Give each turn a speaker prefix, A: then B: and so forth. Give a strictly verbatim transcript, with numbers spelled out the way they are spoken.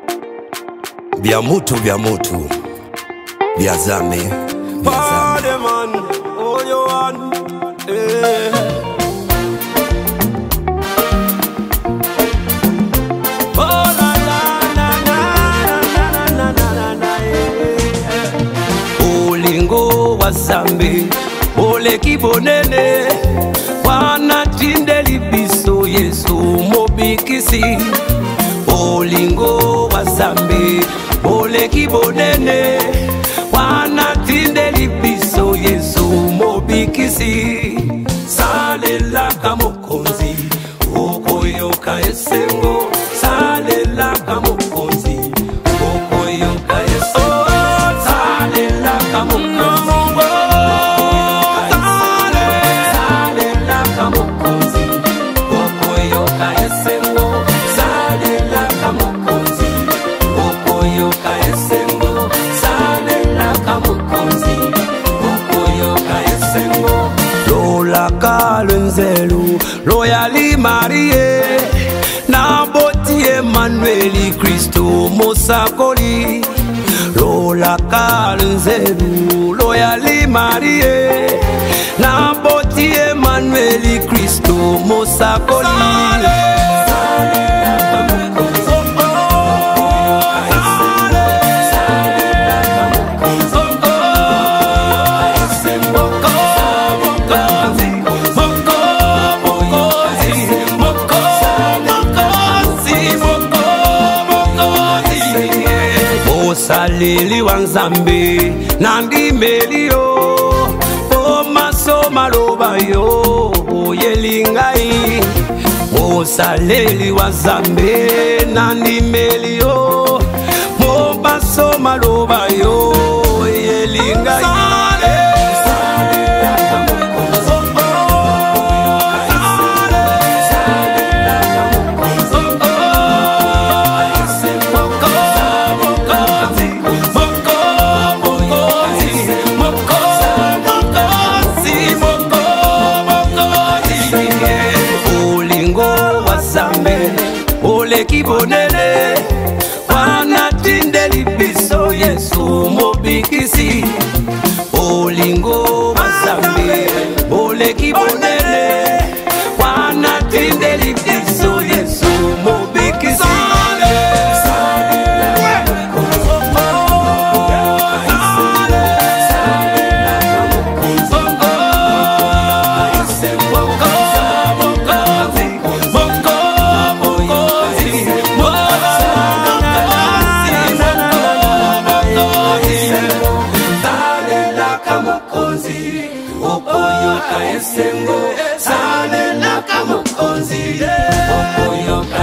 A: Vya mutu vya mutu vya zame vya zame
B: man, oh you want, eh. Oh la la na na na na na na na eh. Olingo wa zambe, ole kibonene, wana tindeli biso Yesu mobikisi. Olingo wa zambe, ole kibonene, wana tindeli biso Yesu mobikisi. Salela kamokonzi, okoyoka esengo. Salela kamokonzi, okoyoka esengo. Salela kamokonzi. Kalenzelu loyali Marie na boti Emmanueli Kristo mosakoli. Lola kalenzelu loyali Marie na boti Emmanueli Kristo mosakoli. Salili wanzambe nandi melio o maso maloba yo yelingai. O salili wanzambe nandi melio o maso maloba yo yelingai. Ole kibonene, wana tindeli biso Yesu mobikisi. Olingo wasambe, ole kibonene, wana tindeli biso Yesu mobikisi. Okoyoka esengo, salela kamokonzi, okoyoka